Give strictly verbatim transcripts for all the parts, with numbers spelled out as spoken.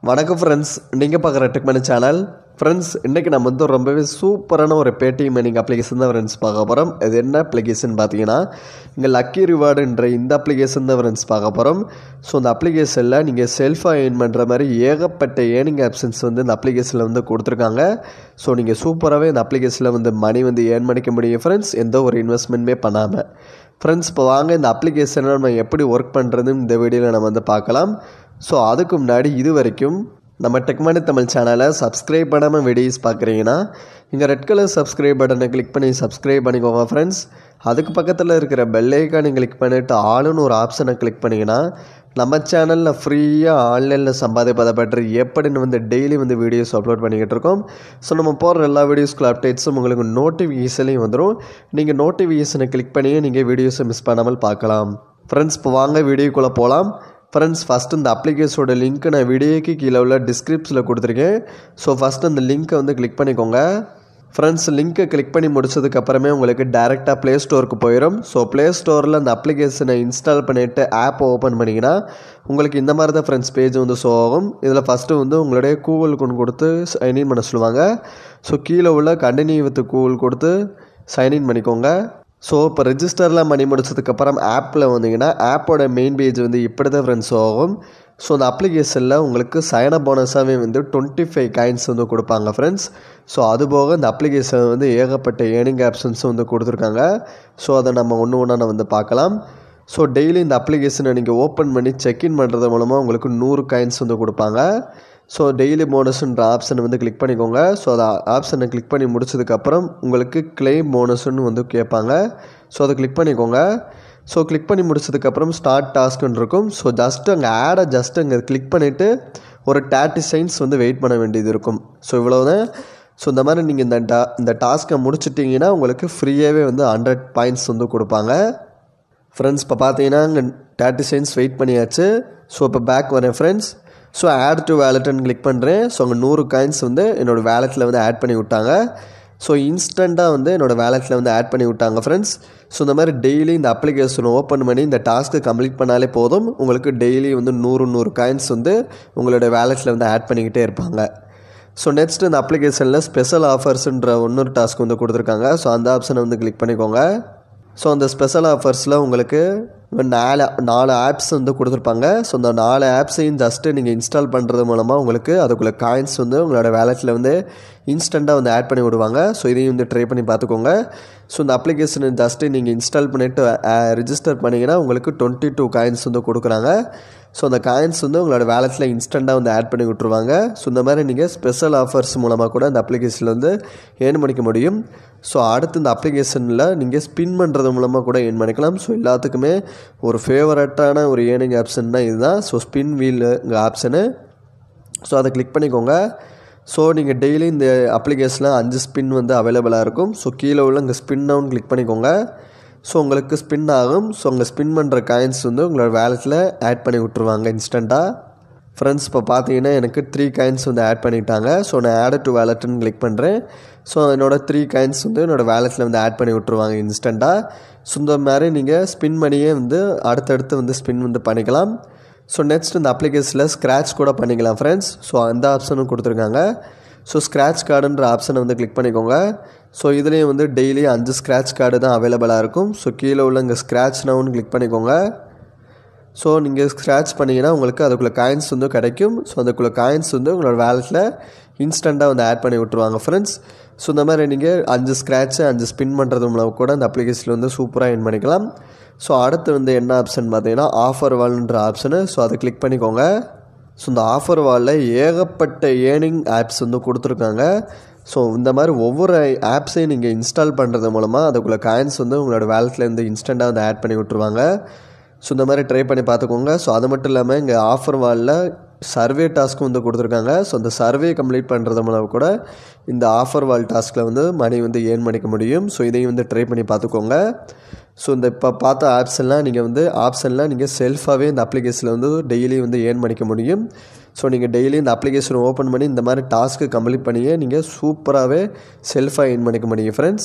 வணக்கம் ஃப்ரெண்ட்ஸ், நீங்கள் பார்க்குற டெக்மனி சேனல். ஃப்ரெண்ட்ஸ், இன்றைக்கி நம்ம வந்து ரொம்பவே சூப்பரான ஒரு பேடிஎம் மணிங் அப்ளிகேஷன் தான் ஃப்ரெண்ட்ஸ் பார்க்க போகிறோம். இது என்ன அப்ளிகேஷன் பார்த்தீங்கன்னா, இங்கே லக்கி ரிவார்டுன்ற இந்த அப்ளிகேஷன் தான் ஃப்ரெண்ட்ஸ் பார்க்க போகிறோம். ஸோ இந்த அப்ளிகேஷனில் நீங்கள் செல்ஃபாக ஏர்ன் பண்ணுற மாதிரி ஏகப்பட்ட ஏர்னிங் ஆப்ஷன்ஸ் வந்து இந்த அப்ளிகேஷனில் வந்து கொடுத்துருக்காங்க. ஸோ நீங்கள் சூப்பராகவே இந்த அப்ளிகேஷனில் வந்து மணி வந்து ஏர்ன் பண்ணிக்க முடியும் ஃப்ரெண்ட்ஸ், எந்த ஒரு இன்வெஸ்ட்மெண்ட்டுமே பண்ணாமல். ஃப்ரெண்ட்ஸ், இப்போ வாங்க இந்த அப்ளிகேஷனை நம்ம எப்படி ஒர்க் பண்ணுறதுன்னு இந்த வீடியோவில் நம்ம வந்து பார்க்கலாம். ஸோ அதுக்கு முன்னாடி இது வரைக்கும் நம்ம டெக்மனி தமிழ் சேனலை சப்ஸ்கிரைப் பண்ணாமல் வீடியோஸ் பார்க்குறீங்கன்னா இங்கே ரெட் கலர் சப்ஸ்கிரைப் பட்டனை கிளிக் பண்ணி சப்ஸ்கிரைப் பண்ணிக்கோங்க ஃப்ரெண்ட்ஸ். அதுக்கு பக்கத்தில் இருக்கிற பெல் ஐக்கானை கிளிக் பண்ணிவிட்டு ஆளுன்னு ஒரு ஆப்ஷனை கிளிக் பண்ணிங்கன்னா நம்ம சேனலில் ஃப்ரீயாக ஆன்லைனில் சம்பாதிப்பதை பற்றி எப்படின்னு வந்து டெய்லி வந்து வீடியோஸ் அப்லோட் பண்ணிக்கிட்டு இருக்கோம். ஸோ நம்ம போகிற எல்லா வீடியோஸ்க்குள்ள அப்டேட்ஸும் உங்களுக்கு நோட்டிஃபிகேஷன்லையும் வந்துடும். நீங்கள் நோட்டிஃபிகேஷனை கிளிக் பண்ணி நீங்கள் வீடியோஸை மிஸ் பண்ணாமல் பார்க்கலாம். ஃப்ரெண்ட்ஸ், இப்போ வாங்க வீடியோக்குள்ளே போகலாம். ஃப்ரெண்ட்ஸ், ஃபஸ்ட்டு இந்த அப்ளிகேஷனோட லிங்க்கு நான் வீடியோக்கு கீழே உள்ள டிஸ்கிரிப்ஷனில் கொடுத்துருக்கேன். ஸோ ஃபஸ்ட்டு அந்த லிங்க்கை வந்து கிளிக் பண்ணிக்கோங்க. ஃப்ரெண்ட்ஸ், லிங்க்கை கிளிக் பண்ணி முடிச்சதுக்கப்புறமே உங்களுக்கு டேரெக்டாக ப்ளே ஸ்டோருக்கு போயிடும். ஸோ ப்ளே ஸ்டோரில் அந்த அப்ளிகேஷனை இன்ஸ்டால் பண்ணிவிட்டு ஆப்பை ஓப்பன் பண்ணிங்கன்னா உங்களுக்கு இந்த மாதிரி தான் ஃப்ரெண்ட்ஸ் பேஜ் வந்து ஷோ ஆகும். இதில் ஃபஸ்ட்டு வந்து உங்களுடைய கூகுள் கொண்டு கொடுத்து சைன்இன் பண்ண சொல்லுவாங்க. ஸோ கீழே உள்ள கண்டினியூ வித் கூகுள் கொடுத்து சைன்இன் பண்ணிக்கோங்க. ஸோ இப்போ ரெஜிஸ்டர்லாம் பண்ணி முடிச்சதுக்கப்புறம் ஆப்பில் வந்தீங்கன்னா ஆப்போட மெயின் பேஜ் வந்து இப்படி தான் ஃப்ரெண்ட்ஸ் ஆகும். ஸோ அந்த அப்ளிகேஷனில் உங்களுக்கு சைன் அப் போனஸாகவே வந்து டுவெண்ட்டி ஃபைவ் காயின்ஸ் வந்து கொடுப்பாங்க ஃப்ரெண்ட்ஸ். ஸோ அதுபோக இந்த அப்ளிகேஷன் வந்து ஏகப்பட்ட ஏர்னிங் ஆப்ஷன்ஸும் வந்து கொடுத்துருக்காங்க. ஸோ அதை நம்ம ஒன்று ஒன்றா நம்ம வந்து பார்க்கலாம். ஸோ டெய்லி இந்த அப்ளிகேஷனை நீங்கள் ஓப்பன் பண்ணி செக்இன் பண்ணுறது மூலமாக உங்களுக்கு நூறு காயின்ஸ் வந்து கொடுப்பாங்க. ஸோ டெய்லி போனஸ்ன்ற ஆப்ஷனை வந்து கிளிக் பண்ணிக்கோங்க. ஸோ அதை ஆப்ஷனை கிளிக் பண்ணி முடிச்சதுக்கப்புறம் உங்களுக்கு கிளைம் போனஸ்ன்னு வந்து கேட்பாங்க. ஸோ அதை கிளிக் பண்ணிக்கோங்க. ஸோ கிளிக் பண்ணி முடிச்சதுக்கப்புறம் ஸ்டார்ட் டாஸ்க்குன்னு இருக்கும். ஸோ ஜஸ்ட்டு அங்கே ஆடை ஜஸ்ட்டு அங்கே கிளிக் பண்ணிவிட்டு ஒரு தேர்ட்டி செகண்ட்ஸ் வந்து வெயிட் பண்ண வேண்டியது இருக்கும். ஸோ இவ்வளோதான். ஸோ இந்த மாதிரி நீங்கள் இந்த டா இந்த டாஸ்க்கை முடிச்சிட்டிங்கன்னா உங்களுக்கு ஃப்ரீயாகவே வந்து ஹண்ட்ரட் பாயிண்ட்ஸ் வந்து கொடுப்பாங்க. ஃப்ரெண்ட்ஸ், இப்போ பார்த்தீங்கன்னா இங்கே தேர்ட்டி செகண்ட்ஸ் வெயிட் பண்ணியாச்சு. ஸோ இப்போ பேக் வரேன் ஃப்ரெண்ட்ஸ். ஸோ ஆட் டு வேலெட்டுன்னு கிளிக் பண்ணுறேன். ஸோ அங்கே நூறு காயின்ஸ் வந்து என்னோடய வேலெட்டில் வந்து ஆட் பண்ணி விட்டாங்க. ஸோ இன்ஸ்டண்ட்டாக வந்து என்னோடய வேலெட்டில் வந்து ஆட் பண்ணி விட்டாங்க ஃப்ரெண்ட்ஸ். ஸோ இந்த மாதிரி டெய்லி இந்த அப்ளிகேஷனை ஓப்பன் பண்ணி இந்த டாஸ்க்கு கம்ப்ளீட் பண்ணாலே போதும், உங்களுக்கு டெய்லி வந்து நூறு நூறு காயின்ஸ் வந்து உங்களோட வேலெட்டில் வந்து ஆட் பண்ணிக்கிட்டே இருப்பாங்க. ஸோ நெக்ஸ்ட் இந்த அப்ளிகேஷனில் ஸ்பெஷல் ஆஃபர்ஸுன்ற இன்னொரு டாஸ்க் வந்து கொடுத்துருக்காங்க. ஸோ அந்த ஆப்ஷனை வந்து கிளிக் பண்ணிக்கோங்க. ஸோ அந்த ஸ்பெஷல் ஆஃபர்ஸில் உங்களுக்கு நாலு நாலு ஆப்ஸ் வந்து கொடுத்துருப்பாங்க. ஸோ அந்த நாலு ஆப்ஸையும் ஜஸ்ட்டு நீங்கள் இன்ஸ்டால் பண்ணுறது மூலமாக உங்களுக்கு அதுக்குள்ளே காயின்ஸ் வந்து உங்களோட வேலெட்டில் வந்து இன்ஸ்டண்ட்டாக வந்து ஆட் பண்ணி விடுவாங்க. ஸோ இதையும் வந்து ட்ரை பண்ணி பார்த்துக்கோங்க. ஸோ இந்த அப்ளிகேஷனை ஜஸ்ட்டு நீங்கள் இன்ஸ்டால் பண்ணிவிட்டு ரிஜிஸ்டர் பண்ணிங்கன்னா உங்களுக்கு டுவெண்ட்டி டூ காயின்ஸ் வந்து கொடுக்குறாங்க. ஸோ அந்த காயின்ஸ் வந்து உங்களோட வேலெட்டில் இன்ஸ்டண்ட்டாக வந்து ஆட் பண்ணி விட்ருவாங்க. ஸோ இந்த மாதிரி நீங்கள் ஸ்பெஷல் ஆஃபர்ஸ் மூலமாக கூட இந்த அப்ளிகேஷனில் வந்து ஏர்ன் பண்ணிக்க முடியும். ஸோ அடுத்து இந்த அப்ளிகேஷனில் நீங்கள் ஸ்பின் பண்ணுறது மூலமாக கூட ஏர்ன் பண்ணிக்கலாம். ஸோ எல்லாத்துக்குமே ஒரு ஃபேவரட்டான ஒரு ஏர்னிங் ஆப்ஷன் தான் இதுதான். ஸோ ஸ்பின் வீலுங்க ஆப்ஷனு. ஸோ அதை கிளிக் பண்ணிக்கோங்க. ஸோ நீங்கள் டெய்லி இந்த அப்ளிகேஷனில் அஞ்சு ஸ்பின் வந்து அவைலபிளாக இருக்கும். ஸோ கீழே உள்ள இங்கே ஸ்பின் டவுன் கிளிக் பண்ணிக்கோங்க. ஸோ உங்களுக்கு ஸ்பின் ஆகும். ஸோ உங்கள் ஸ்பின் பண்ணுற காயின்ஸ் வந்து உங்களோட வேலெட்டில் ஆட் பண்ணி விட்ருவாங்க இன்ஸ்டண்ட்டாக. ஃப்ரெண்ட்ஸ், இப்போ பார்த்தீங்கன்னா எனக்கு த்ரீ காயின்ஸ் வந்து ஆட் பண்ணிட்டாங்க. ஸோ நான் ஆட் டு வேலெட்டுன்னு கிளிக் பண்ணுறேன். ஸோ என்னோடய த்ரீ காயின்ஸ் வந்து என்னோடய வேலெட்டில் வந்து ஆட் பண்ணி விட்ருவாங்க இன்ஸ்டண்ட்டாக. ஸோ இந்த மாதிரி நீங்கள் ஸ்பின் பண்ணியே வந்து அடுத்தடுத்து வந்து ஸ்பின் வந்து பண்ணிக்கலாம். ஸோ நெக்ஸ்ட் இந்த அப்ளிகேஷனில் ஸ்க்ராட்ச் கூட பண்ணிக்கலாம் ஃப்ரெண்ட்ஸ். ஸோ அந்த ஆப்ஷனும் கொடுத்துருக்காங்க. ஸோ ஸ்க்ராட்ச் கார்டுன்ற ஆப்ஷனை வந்து கிளிக் பண்ணிக்கோங்க. ஸோ இதுலேயும் வந்து டெய்லி அஞ்சு ஸ்க்ராட்ச் கார்டு தான் அவைலபிளாக இருக்கும். ஸோ கீழே உள்ள இங்கே ஸ்க்ராட்ச் நவுன்னு கிளிக் பண்ணிக்கோங்க. ஸோ நீங்கள் ஸ்க்ராட்ச் பண்ணிங்கன்னா உங்களுக்கு அதுக்குள்ளே காயின்ஸ் வந்து கிடைக்கும். ஸோ அதுக்குள்ளே காயின்ஸ் வந்து உங்களோட வேலெட்டில் இன்ஸ்டண்ட்டாக வந்து ஆட் பண்ணி விட்ருவாங்க ஃப்ரெண்ட்ஸ். ஸோ இந்த மாதிரி நீங்கள் அஞ்சு ஸ்க்ராட்ச்சு அஞ்சு ஸ்பின் பண்ணுறது மூலம் கூட இந்த அப்ளிகேஷனில் வந்து சூப்பராக ஏர்ன் பண்ணிக்கலாம். ஸோ அடுத்து வந்து என்ன ஆப்ஷன் பார்த்தீங்கன்னா ஆஃபர் வால்ன்ற ஆப்ஷனு. ஸோ அதை கிளிக் பண்ணிக்கோங்க. ஸோ இந்த ஆஃபர் வாலில் ஏகப்பட்ட ஏர்னிங் ஆப்ஸ் வந்து கொடுத்துருக்காங்க. ஸோ இந்த மாதிரி ஒவ்வொரு ஆப்ஸையும் நீங்கள் இன்ஸ்டால் பண்ணுறது மூலமாக அதுக்குள்ளே காயின்ஸ் வந்து உங்களோட வேலெட்லேருந்து இன்ஸ்டண்ட்டாக வந்து ஆட் பண்ணி விட்ருவாங்க. ஸோ இந்த மாதிரி ட்ரை பண்ணி பார்த்துக்கோங்க. ஸோ அது மட்டும் இல்லாமல் இங்கே ஆஃபர் வாலில் சர்வே டாஸ்க்கும் வந்து கொடுத்துருக்காங்க. ஸோ அந்த சர்வே கம்ப்ளீட் பண்ணுறது மூலம் கூட இந்த ஆஃபர் வால் டாஸ்கில் வந்து மணி வந்து ஏர்ன் பண்ணிக்க முடியும். ஸோ இதையும் வந்து ட்ரை பண்ணி பார்த்துக்கோங்க. ஸோ இந்த இப்போ பார்த்த ஆப்ஷன்லாம் நீங்கள் வந்து ஆப்ஷன்லாம் நீங்கள் செல்ஃபாகவே இந்த அப்ளிகேஷனில் வந்து டெய்லி வந்து ஏர்ன் பண்ணிக்க முடியும். ஸோ நீங்கள் டெய்லி இந்த அப்ளிகேஷனை ஓப்பன் பண்ணி இந்த மாதிரி டாஸ்க்கு கம்ப்ளீட் பண்ணியே நீங்கள் சூப்பராகவே செல்ஃபாக ஏர்ன் பண்ணிக்க முடியும் ஃப்ரெண்ட்ஸ்.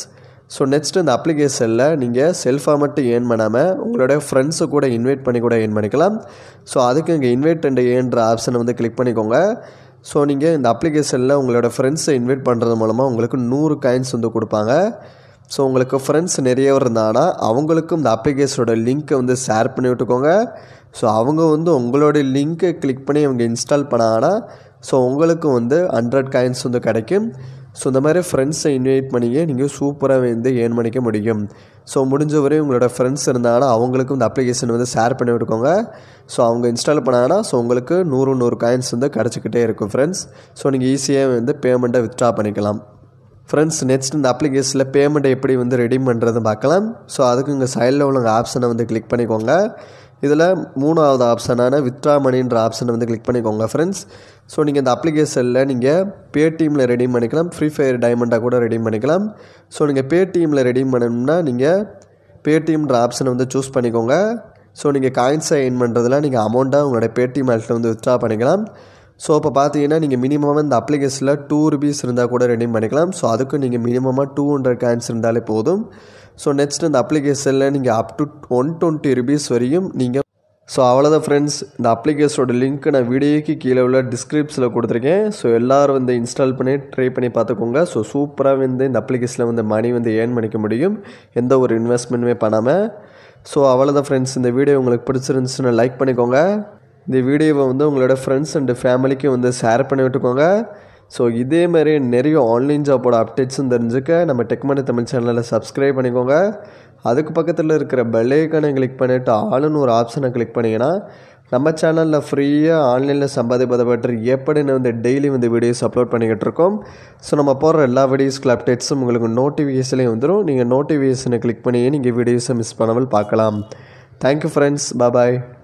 ஸோ நெக்ஸ்ட்டு இந்த அப்ளிகேஷனில் நீங்கள் செல்ஃபாக மட்டும் ஏர்ன் பண்ணாமல் உங்களோட ஃப்ரெண்ட்ஸை கூட இன்வைட் பண்ணி கூட ஏர்ன் பண்ணிக்கலாம். ஸோ அதுக்கு இங்கே இன்வைட் அண்ட் ஏர்ன்ற ஆப்ஷனை வந்து கிளிக் பண்ணிக்கோங்க. ஸோ நீங்கள் இந்த அப்ளிகேஷனில் உங்களோட ஃப்ரெண்ட்ஸை இன்வைட் பண்ணுறது மூலமாக உங்களுக்கு நூறு காயின்ஸ் வந்து கொடுப்பாங்க. ஸோ உங்களுக்கு ஃப்ரெண்ட்ஸ் நிறைய இருந்தாங்கன்னா அவங்களுக்கும் இந்த அப்ளிகேஷனோட லிங்க்கை வந்து ஷேர் பண்ணி விட்டுக்கோங்க. ஸோ அவங்க வந்து உங்களோட லிங்க்கை கிளிக் பண்ணி அவங்க இன்ஸ்டால் பண்ணாங்கன்னா ஸோ உங்களுக்கு வந்து ஹண்ட்ரட் காயின்ஸ் வந்து கிடைக்கும். ஸோ இந்த மாதிரி ஃப்ரெண்ட்ஸை இன்வைட் பண்ணிங்க நீங்கள் சூப்பராக வந்து ஏர்ன் பண்ணிக்க முடியும். ஸோ முடிஞ்ச வரையும் உங்களோட ஃப்ரெண்ட்ஸ் இருந்தாங்கன்னா அவங்களுக்கும் இந்த அப்ளிகேஷன் வந்து ஷேர் பண்ணி விட்டுக்கோங்க. ஸோ அவங்க இன்ஸ்டால் பண்ணாங்கன்னா ஸோ உங்களுக்கு நூறு நூறு காயின்ஸ் வந்து கிடச்சிக்கிட்டே இருக்கும் ஃப்ரெண்ட்ஸ். ஸோ நீங்கள் ஈஸியாக வந்து பேமெண்ட்டை வித்ட்ரா பண்ணிக்கலாம். ஃப்ரெண்ட்ஸ் நெக்ஸ்ட் இந்த அப்ளிகேஷனில் பேமெண்ட்டை எப்படி வந்து ரெடீம் பண்ணுறது பார்க்கலாம். ஸோ அதுக்கு இங்கே சைடில் உள்ள ஆப்ஷனை வந்து கிளிக் பண்ணிக்கோங்க. இதில் மூணாவது ஆப்ஷனான வித்ட்ரா மணின்ற ஆப்ஷனை வந்து கிளிக் பண்ணிக்கோங்க ஃப்ரெண்ட்ஸ். ஸோ நீங்கள் இந்த அப்ளிகேஷனில் நீங்கள் பேடிஎம்மில் ரெடீம் பண்ணிக்கலாம், ஃப்ரீ ஃபயர் டைமண்டாக கூட ரெடீம் பண்ணிக்கலாம். ஸோ நீங்கள் பேடிஎம்மில் ரெடீம் பண்ணணும்னா நீங்கள் பேடிஎம்ன்ற ஆப்ஷனை வந்து சூஸ் பண்ணிக்கோங்க. ஸோ நீங்கள் காயின்ஸை எர்ன் பண்ணுறதுல நீங்கள் அமௌண்ட்டாக உங்களோட பேடிஎம் ஆல்ட்டில் வந்து வித்ட்ரா பண்ணிக்கலாம். ஸோ இப்போ பார்த்தீங்கன்னா நீங்கள் மினிமமாக இந்த அப்ளிகேஷனில் டூ ருபீஸ் இருந்தால் கூட ரெடீம் பண்ணிக்கலாம். ஸோ அதுக்கு நீங்கள் மினிமமாக டூ ஹண்ட்ரட் காயின்ஸ் இருந்தாலே போதும். ஸோ நெக்ஸ்ட் இந்த அப்ளிகேஷனில் நீங்கள் up to one twenty rupees வரையும் நீங்கள் ஸோ அவ்வளோதான் ஃப்ரெண்ட்ஸ். இந்த அப்ளிகேஷனோட லிங்க் நான் வீடியோக்கு கீழே உள்ள டிஸ்கிரிப்ஷனில் கொடுத்துருக்கேன். ஸோ எல்லோரும் வந்து இன்ஸ்டால் பண்ணி ட்ரை பண்ணி பார்த்துக்கோங்க. ஸோ சூப்பராக வந்து இந்த அப்ளிகேஷனில் வந்து மணி வந்து ஏர்ன் பண்ணிக்க முடியும் எந்த ஒரு இன்வெஸ்ட்மெண்ட்டுமே பண்ணாமல். ஸோ அவ்வளோதான் ஃப்ரெண்ட்ஸ். இந்த வீடியோ உங்களுக்கு பிடிச்சிருந்துச்சுன்னு லைக் பண்ணிக்கோங்க. இந்த வீடியோவை வந்து உங்களோட ஃப்ரெண்ட்ஸ் அண்டு ஃபேமிலிக்கு வந்து ஷேர் பண்ணி விட்டுக்கோங்க. ஸோ இதே மாதிரி நிறைய ஆன்லைன் ஜாப்போட அப்டேட்ஸும் தெரிஞ்சுக்க நம்ம டெக்மனி தமிழ் சேனலில் சப்ஸ்கிரைப் பண்ணிக்கோங்க. அதுக்கு பக்கத்தில் இருக்கிற பெல் ஐக்கானை கிளிக் பண்ணிவிட்டு ஆளுன்னு ஒரு ஆப்ஷனை கிளிக் பண்ணிங்கன்னா நம்ம சேனலில் ஃப்ரீயாக ஆன்லைனில் சம்பாதிப்பதை பற்றி எப்படி வந்து டெய்லி வந்து வீடியோஸ் அப்லோட் பண்ணிக்கிட்டு இருக்கோம். ஸோ நம்ம போடுற எல்லா வீடியோஸ்க்கு அப்டேட்ஸும் உங்களுக்கு நோட்டிஃபிகேஷன்லேயும் வந்துடும். நீங்கள் நோட்டிஃபிகேஷனை கிளிக் பண்ணி நீங்கள் வீடியோஸை மிஸ் பண்ணாமல் பார்க்கலாம். Thank you friends. பாய்.